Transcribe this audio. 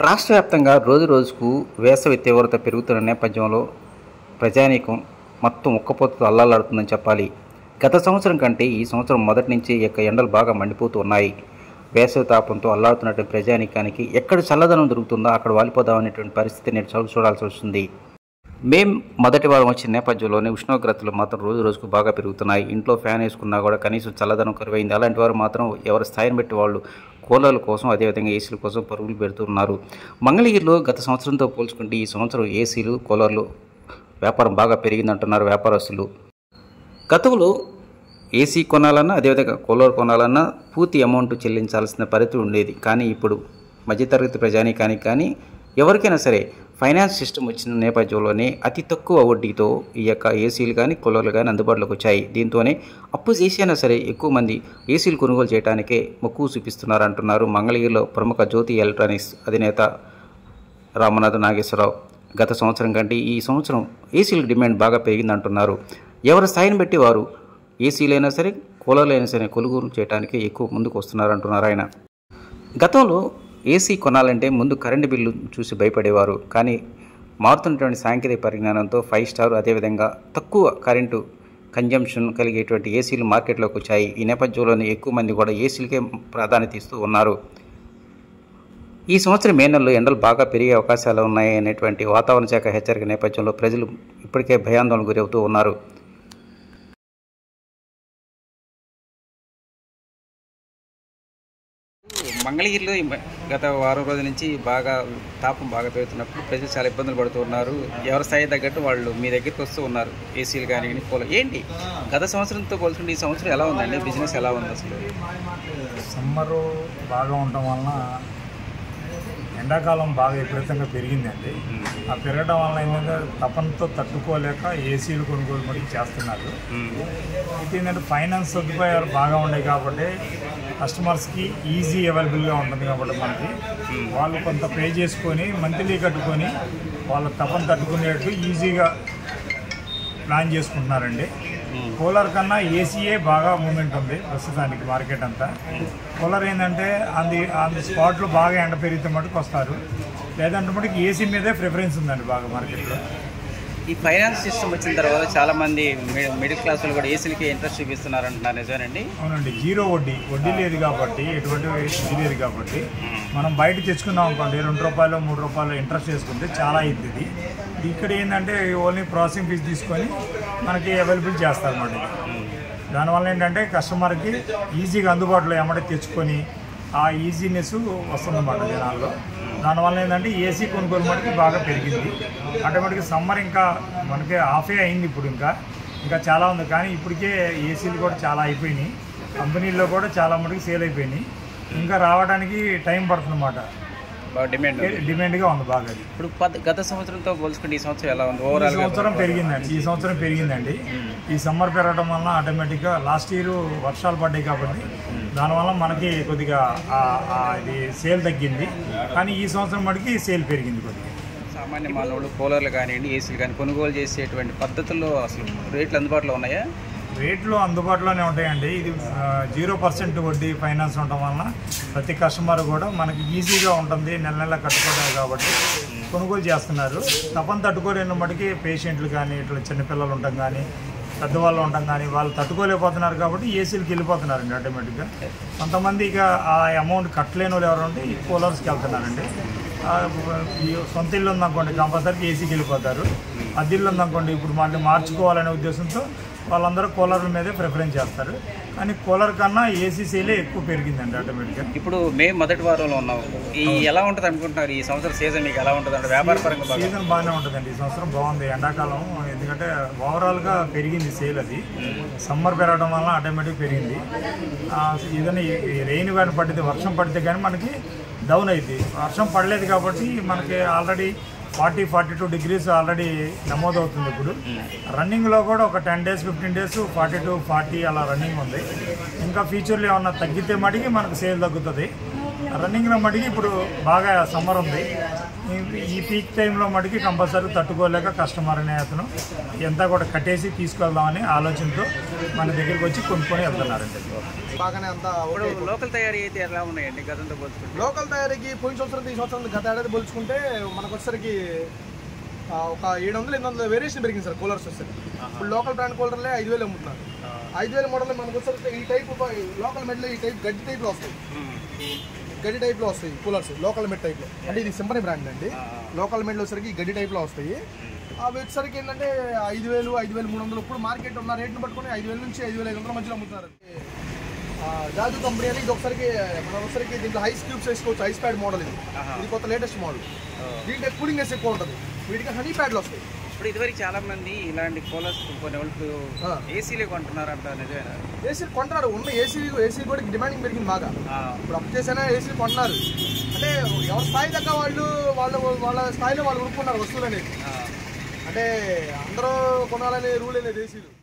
రాష్ట్ర వ్యాప్తంగా రోజు రోజుకు వేసవి తీవ్రత పెరుగుతున్న నేపథ్యంలో ప్రజానీకం మొత్తం ఉక్కపోతతో అల్లాలాడుతుందని చెప్పాలి. గత సంవత్సరం కంటే ఈ సంవత్సరం మొదటి నుంచి ఎండలు బాగా మండిపోతూ ఉన్నాయి. వేసవి తాపంతో అల్లాడుతున్నటువంటి ప్రజానీకానికి ఎక్కడ చల్లదనం దొరుకుతుందో అక్కడ వాలిపోదామనేటువంటి పరిస్థితి నేను చూడాల్సి వస్తుంది. మే మొదటి వారం వచ్చిన నేపథ్యంలోనే ఉష్ణోగ్రతలు మాత్రం రోజు రోజుకు బాగా పెరుగుతున్నాయి. ఇంట్లో ఫ్యాన్ వేసుకున్నా కూడా కనీసం చల్లదనం కరువైంది. అలాంటి వారు మాత్రం ఎవరి స్థాయిని బట్టి వాళ్ళు కూలర్ల కోసం అదేవిధంగా ఏసీల కోసం పరుగులు పెడుతున్నారు. మంగళగిరిలో గత సంవత్సరంతో పోల్చుకుంటే ఈ సంవత్సరం ఏసీలు కూలర్లు వ్యాపారం బాగా పెరిగిందంటున్నారు వ్యాపారస్తులు. గతంలో ఏసీ కొనాలన్నా అదేవిధంగా కూలర్ కొనాలన్నా పూర్తి అమౌంట్ చెల్లించాల్సిన పరిస్థితి ఉండేది. కానీ ఇప్పుడు మధ్యతరగతి ప్రజానీకానికి కానీ ఎవరికైనా సరే ఫైనాన్స్ సిస్టమ్ వచ్చిన నేపథ్యంలోనే అతి తక్కువ వడ్డీతో ఈ యొక్క ఏసీలు కానీ కూలర్లు కానీ అందుబాటులోకి వచ్చాయి. దీంతోనే అప్పు చేసైనా సరే ఎక్కువ మంది ఏసీలు కొనుగోలు చేయడానికే మక్కువ చూపిస్తున్నారంటున్నారు మంగళగిరిలో ప్రముఖ జ్యోతి ఎలక్ట్రానిక్స్ అధినేత రామనాథ నాగేశ్వరరావు. గత సంవత్సరం కంటే ఈ సంవత్సరం ఏసీలకు డిమాండ్ బాగా పెరిగిందంటున్నారు. ఎవరి స్థాయిని బట్టి వారు ఏసీలైనా సరే కూలర్లు అయినా సరే కొనుగోలు చేయడానికి ఎక్కువ ముందుకు వస్తున్నారంటున్నారు ఆయన. గతంలో ఏసీ కొనాలంటే ముందు కరెంటు బిల్లు చూసి భయపడేవారు. కానీ మారుతున్నటువంటి సాంకేతిక పరిజ్ఞానంతో 5 స్టార్ అదేవిధంగా తక్కువ కరెంటు కన్జంప్షన్ కలిగేటువంటి ఏసీలు మార్కెట్లోకి వచ్చాయి. ఈ నేపథ్యంలోనే ఎక్కువ మంది కూడా ఏసీలకే ప్రాధాన్యత ఇస్తూ ఉన్నారు. ఈ సంవత్సరం మే నెలలో ఎండలు బాగా పెరిగే అవకాశాలు ఉన్నాయి అనేటువంటి వాతావరణ శాఖ హెచ్చరిక నేపథ్యంలో ప్రజలు ఇప్పటికే భయాందోళనకు గురవుతూ ఉన్నారు. మంగళగిరిలో గత వారం రోజుల నుంచి తాపం బాగా పెరుగుతున్నప్పుడు ప్రజలు చాలా ఇబ్బందులు పడుతూ ఉన్నారు. ఎవరి స్థాయి తగ్గట్టు వాళ్ళు మీ దగ్గరికి వస్తూ ఉన్నారు. ఏసీలు కానీ కూలర్ ఏంటి గత సంవత్సరంతో పోల్చుకుంటే ఈ సంవత్సరం ఎలా ఉందండి? బిజినెస్ ఎలా ఉంది? అసలు సమ్మరు బాగా ఉండటం వలన ఎండాకాలం బాగా విపరీతంగా పెరిగిందండి. ఆ పెరగడం వలన ఏంటంటే తపనతో తట్టుకోలేక ఏసీలు కొనుగోలు మటుకు చేస్తున్నారు. ఇది ఏంటంటే ఫైనాన్స్ సదుపాయాలు బాగా ఉన్నాయి కాబట్టి కస్టమర్స్కి ఈజీ అవైలబుల్గా ఉంటుంది కాబట్టి మనకి వాళ్ళు కొంత పే చేసుకొని మంత్లీ కట్టుకొని వాళ్ళ తపన తట్టుకునేట్టు ఈజీగా ప్లాన్ చేసుకుంటున్నారండి. కూలర్ కన్నా ఏసీయే బాగా మూమెంట్ ఉంది ప్రస్తుతానికి మార్కెట్ అంతా. కూలర్ ఏంటంటే అంది స్పాట్లో బాగా ఎండ పెరిగితే మటుకు వస్తారు, లేదంటే మటుకు ఏసీ మీదే ప్రిఫరెన్స్ ఉందండి బాగా మార్కెట్లో. ఈ ఫైనాన్స్ సిస్టమ్ వచ్చిన తర్వాత చాలామంది మిడిల్ క్లాస్ వాళ్ళు కూడా ఏసీలకి ఇంట్రెస్ట్ చూపిస్తున్నారు అంటున్నారు, నిజమేనండి? అవునండి. జీరో వడ్డీ లేదు కాబట్టి, ఎటువంటి ఇది లేదు కాబట్టి మనం బయట తెచ్చుకున్నాం అనుకోండి, ₹2 ₹3 ఇంట్రెస్ట్ చేసుకుంటే చాలా అవుతుంది. ఇక్కడ ఏంటంటే ఓన్లీ ప్రాసెసింగ్ ఫీజు తీసుకొని మనకి అవైలబుల్ చేస్తారన్నమాట. దానివల్ల ఏంటంటే కస్టమర్కి ఈజీగా అందుబాటులో ఎమ్మటే తెచ్చుకొని ఆ ఈజీనెస్ వస్తుందన్నమాట జనాల్లో. దానివల్ల ఏంటంటే ఏసీ కొనుగోలు మటుకు బాగా పెరిగింది. ఆటోమేటిక్గా సమ్మర్ ఇంకా మనకి ఆఫే అయింది. ఇప్పుడు ఇంకా చాలా ఉంది. కానీ ఇప్పటికే ఏసీలు కూడా చాలా అయిపోయినాయి. కంపెనీల్లో కూడా చాలా మటుకు సేల్ అయిపోయినాయి. ఇంకా రావడానికి టైం పడుతుందన్నమాట. డిమాండ్గా ఉంది బాగా. ఇప్పుడు గత సంవత్సరంతో పోల్చుకుంటే ఈ సంవత్సరం ఎలా ఉంది? ఓవరాల్ ఈ సంవత్సరం పెరిగిందండి. ఈ సమ్మర్ పెరగడం వల్ల ఆటోమేటిక్గా లాస్ట్ ఇయర్ వర్షాలు పడ్డాయి కాబట్టి దానివల్ల మనకి కొద్దిగా ఇది సేల్ తగ్గింది. కానీ ఈ సంవత్సరం మటుకి సేల్ పెరిగింది కొద్దిగా. సామాన్య మానవులు కూలర్లు కానివ్వండి ఏసీలు కానీ కొనుగోలు చేసేటువంటి పద్ధతుల్లో అసలు రేట్లు అందుబాటులో ఉన్నాయా? రేట్లు అందుబాటులోనే ఉంటాయండి. ఇది 0% వడ్డీ ఫైనాన్స్ ఉండటం వలన ప్రతి కస్టమర్ కూడా మనకి ఈజీగా ఉంటుంది. నెల కట్టుకోవడం కాబట్టి కొనుగోలు చేస్తున్నారు. తపన తట్టుకోలేని మటుకి పేషెంట్లు కానీ ఇట్లా చిన్నపిల్లలు ఉండటం కానీ పెద్దవాళ్ళు ఉండటం కానీ వాళ్ళు తట్టుకోలేకపోతున్నారు కాబట్టి ఏసీలకు వెళ్ళిపోతున్నారండి ఆటోమేటిక్గా. కొంతమంది ఇక ఆ అమౌంట్ కట్టలేని వాళ్ళు ఎవరు ఉంటే ఈ కూలర్స్కి వెళ్తున్నారండి. ఈ సొంత ఇల్లు ఉందనుకోండి కంపల్సరీకి ఏసీకి వెళ్ళిపోతారు. అద్దె ఇల్లు ఉందనుకోండి ఇప్పుడు మళ్ళీ మార్చుకోవాలనే ఉద్దేశంతో వాళ్ళందరూ కూలర్ల మీదే ప్రిఫరెన్స్ చేస్తారు. కానీ కూలర్ కన్నా ఏసీ సేలే ఎక్కువ పెరిగిందండి ఆటోమేటిక్గా. ఇప్పుడు మే మొదటి వారంలో ఉన్నాం. ఎలా ఉంటుంది అనుకుంటున్నారు? ఈ సంవత్సరం సీజన్ మీకు ఎలా ఉంటుంది? వ్యాపార పరంగా సీజన్ బాగానే ఉంటుందండి. ఈ సంవత్సరం బాగుంది ఎండాకాలం. ఎందుకంటే ఓవరాల్గా పెరిగింది సేల్. అది సమ్మర్ పెరగడం వల్ల ఆటోమేటిక్ పెరిగింది. ఏదైనా రెయిన్ కానీ పడితే వర్షం పడితే కానీ మనకి డౌన్ అయింది. వర్షం పడలేదు కాబట్టి మనకి ఆల్రెడీ 40-42 degrees ఆల్రెడీ నమోదవుతుంది. ఇప్పుడు రన్నింగ్లో కూడా ఒక 10 days 15 days 42-40 అలా రన్నింగ్ ఉంది. ఇంకా ఫ్యూచర్లో ఏమన్నా తగ్గితే మటుకి మనకు సేల్ తగ్గుతుంది. రన్నింగ్లో మటుకి ఇప్పుడు బాగా సమ్మర్ ఉంది. ఈ పీక్ టైంలో మటుకి కంపల్సరీ తట్టుకోలేక కస్టమర్ అనే అతను ఎంత కూడా కట్టేసి తీసుకెళ్దామని ఆలోచనతో మన దగ్గరికి వచ్చి కొనుక్కొని వెళ్తున్నారండి. బాగానే అంతా లోకల్ తయారీ అయితే ఎలా ఉన్నాయండి గతంతో పోల్చుకుంటే? లోకల్ తయారీకి పోయిన సంవత్సరం ఈ సంవత్సరం గత ఏడాది పోల్చుకుంటే మనకు వచ్చేసరికి ఒక 700-800 వేరియేషన్ పెరిగింది సార్ కూలర్స్ వచ్చేసరికి. ఇప్పుడు లోకల్ బ్రాండ్ కూలర్లే 5,000 అమ్ముతున్నారు. 5,000 మోడల్ మనకు వచ్చేసరికి ఈ టైప్ లోకల్ మెడ్లో ఈ టైప్ గడ్డి టైప్లో వస్తాయి. గడ్డి టైప్లో వస్తాయి కూలర్స్ లోకల్ మెడ్ టైప్లో. అంటే ఇది సింపనీ బ్రాండ్ అండి. లోకల్ మెడ్లో వచ్చేసరికి గడ్డి టైప్లో వస్తాయి. అవి వచ్చేసరికి ఏంటంటే 5,000, 5,300 ఇప్పుడు మార్కెట్ ఉన్న రేట్ను పట్టుకొని 5,000 నుంచి 5,500 మధ్యలో అమ్ముతున్నారు. జాజు కంపెనీ అని ఇది ఒకసారికి మన ఒకసారికి దీంట్లో హై స్క్యూబ్స్ వేసుకోవచ్చు. ఐస్ ప్యాడ్ మోడల్ ఇది కొత్త లేటెస్ట్ మోడల్. దీంట్లో కూలింగ్నెస్ ఎక్కువ ఉంటుంది. వీటికి హనీ ప్యాడ్లు వస్తాయి. ఇప్పుడు ఇదివరకు చాలా మంది ఇలాంటి కూలర్స్ కొన్ని వాళ్ళు ఏసీలే కొంటున్నారు అంట, నిజమేనా? ఏసీలు కొంటున్నారు. ఉన్న ఏసీ కూడా డిమాండింగ్ పెరిగింది బాగా. ఇప్పుడు అప్ చేసినా ఏసీలు కొంటున్నారు. అంటే ఎవరి స్థాయి తగ్గ వాళ్ళ స్థాయిలో వాళ్ళు కొనుక్కున్నారు వస్తువులు అనేది. అంటే అందరూ కొనాలనే రూల్ అనేది ఏసీలు.